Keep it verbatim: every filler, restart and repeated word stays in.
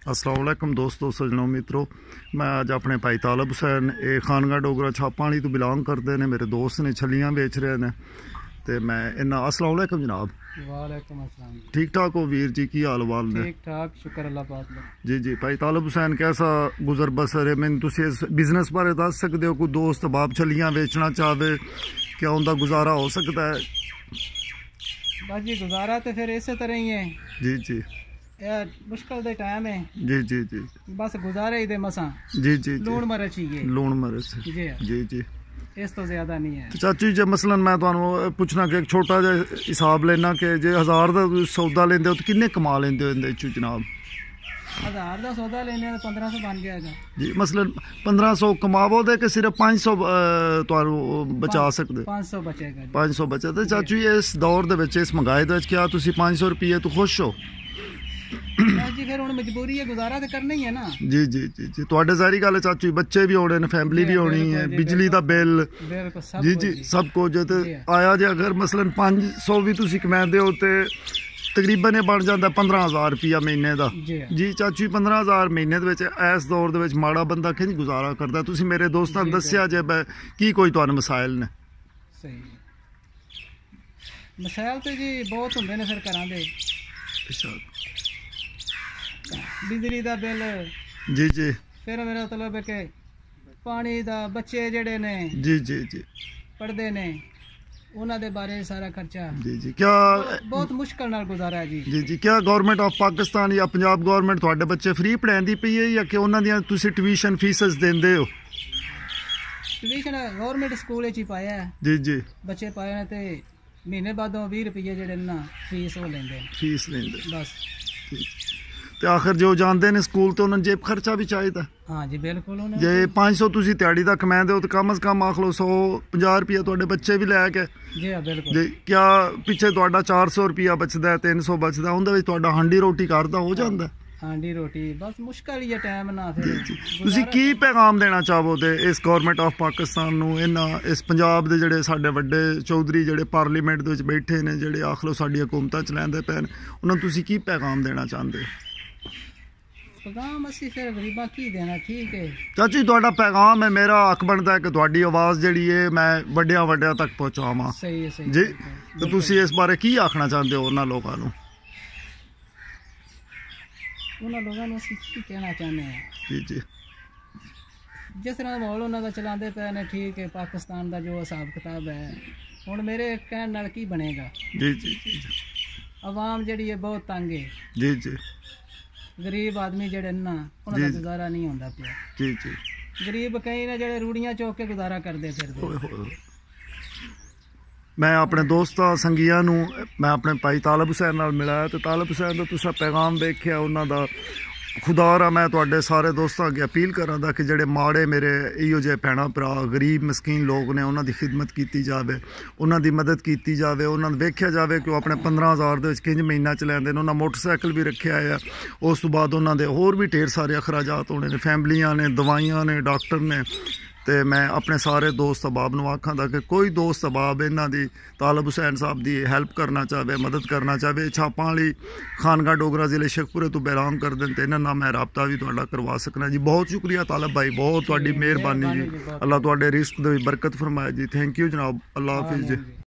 अस्सलाम वालेकुम दोस्तों सजनों मित्रों, मैं अज अपने भाई तालब हुसैन ये खानगा डोगरा छापा वाली तो बिलोंग करते हैं। मेरे दोस्त ने छलियाँ बेच रहे हैं तो मैं इन्ना। अस्सलाम वालेकुम जनाब। वालेकुम अस्सलाम। ठीक ठाक हो वीर जी, की हाल वाल ने? ठीक ठाक, शुक्र अल्लाह पाक दा। जी जी भाई तालब हुसैन, कैसा गुजर बसर है? मैंने तुम इस बिजनेस बारे दस सकते हो? कोई दोस्त बाप छलियाँ बेचना चाहे, क्या उनका गुजारा हो सकता है? बस जी गुजारा तो फिर इस तरह ही है जी जी, यार मुश्किल दे टाइम है। जी जी जी, बस गुजारे ही दे मसा। जी जी, लून मरच ही है, लून मरच जी जी जी। इस तो ज्यादा नहीं है। चाचू जी मसलन मैं तुहानू पुछना कि एक छोटा जिहा हिसाब लेना कि जे हज़ार का सौदा लेंदे हो तो किन्ने कमा लेंदे हो इहदे चों जनाब? हज़ार का सौदा लेने तो पंद्रह सौ बन गया जी। मसलन पंद्रह सौ कमावो दे कि सिर्फ पाँच सौ तुहानू बचा सकते? पाँच सौ बचेगा। पाँच सौ बचे तो चाचू जी इस दौर दे विच, इस महंगाई दे विच क्या तुसी पाँच सौ रुपये तो खुश हो? जी फिर हुण मजबूरी है, गुजारा तो करना ही है ना। जी जी जी जी, तुहाडे सारी गल है चाचू, बच्चे भी होने ने, फैमिली भी होनी है, बिजली दा बिल, जी जी सब कुछ। ते आया जे अगर मसलन पाँच सौ भी तुसी कमांदे हो ते तकरीबन बन जाता पंद्रह हज़ार रुपया महीने का। जी चाचू, पंद्रह हज़ार महीने इस दौर के माड़ा बंदा कि गुजारा करता? तुसी मेरे दोस्तों दसिया जे की कोई तुहानू मसाइल ने? सही मसाइल तो जी बहुत होंदे ने फिर घरां दे। बिजली का बिल, जी जी, फिर मेरा मतलब है कि पानी का, बच्चे जड़े ने जी जी जी पढ़ते ने उन्हां दे बारे सारा खर्चा। जी जी, क्या बहुत मुश्किल नाल गुजारा है जी। जी जी, क्या गवर्नमेंट ऑफ पाकिस्तान या पंजाब गवर्नमेंट तुहाडे बच्चे फ्री पढ़ांदी पई है या कि उन्हां दियां तुसी ट्यूशन फीसस देंदे हो? ट्यूशन गवर्नमेंट स्कूल च ही पाया है। जी जी, बच्चे पाए ने ते महीने बादों बीस रुपये जेडे ना फीस हो लेंदे, फीस लेंदे बस। ते आखिर जो जाते हैं स्कूल तो उन्होंने जेब खर्चा भी चाहिए। हाँ जी बिल्कुल। जे पाँच सौ तुसी दिहाड़ी दा कमांदे हो तो कम अज कम आख लो सौ पंजाह रुपया तुहाडे बच्चे भी लैके। जी हाँ बिल्कुल। जी, क्या पिछे तुहाडा चार सौ रुपया बचदा है, तीन सौ बचदा, उहदे विच तुहाडा हांडी रोटी घर दा हो जांदा? हांडी रोटी बस मुश्किल ही है टाइम ना। फिर तुसी की पैगाम देना चाहो ते इस गवर्नमेंट ऑफ पाकिस्तान नू, इन्हां इस पंजाब दे जिहड़े साडे वड्डे चौधरी जिहड़े पार्लीमेंट दे विच बैठे ने, जिहड़े आख लो साडी हुकूमतां चलांदे पे ने, उन्हां नू तुसी की पैगाम देना चाहंदे? पैगाम असी फिर गरीबां की देना, ठीक है चाची तुहाडा पैगाम है, मेरा हक बनता है कि तुहाडी आवाज़ जिहड़ी है मैं वड्डियां वड्डियां तक पहुँचावां। सही है, सही जी। तो तुसी इस बारे की आखना चाहते हो उन्हां लोकां नू? उन्हां लोकां नू असी की कहना चाहते हैं? जी जी, जिस तरह माहौल उन्हां दा चलांदे पे ने, ठीक है, पाकिस्तान दा जो हिसाब किताब है हुण मेरे कहण नाल की बनेगा। जी जी जी, आवाम जिहड़ी है बहुत तंग है। जी जी, गरीब आदमी जेडे ना उन्हां दा गुजारा नहीं होंदा पिया। जी जी, गरीब कई ने जेडे रूड़ियां चौक के गुजारा करदे फिरदे। मैं अपने दोस्तों संगियां नू, मैं अपने भाई तालब हुसैन नाल मिलाया तो तालब हुसैन का तुसा पैगाम देखिया उन्हां दा। खुदारा मैं तुहाडे सारे दोस्तों अगे अपील करां दा कि जेडे माड़े मेरे इहो जे भैणां भरा गरीब मस्कीन लोग ने, उन्हां दी खिदमत की जाए, उन्हां दी मदद की जाए, उन्हां वेख्या जाए कि अपने पंद्रह हज़ार दे विच किंज महीना चलांदे ने। उन्हां मोटरसाइकिल भी रखिया है, उस तो बाद उन्हां दे होर भी ढेर सारे अखराजात होने ने, फैमिलियां ने, दवाइयां ने, डॉक्टर ने। तो मैं अपने सारे दोस्त अहबाब नू आखां दा कि कोई दोस्त अहबाब इन्हां दी तालब हुसैन साहब दी हेल्प करना चाहे, मदद करना चाहे, छापां वाली खानगा डोगरा जिले शेखपुरे तो बिलोंग कर दें तो इन्हां नाल मैं राबता भी तुहाडा करवा सकना जी। बहुत शुक्रिया तालब भाई, बहुत तुहाडी मेहरबानी जी। अल्लाह तुहाडे रिस्क दे बरकत फरमाए जी। थैंक यू जनाब, अल्लाह हाफिज़ जी।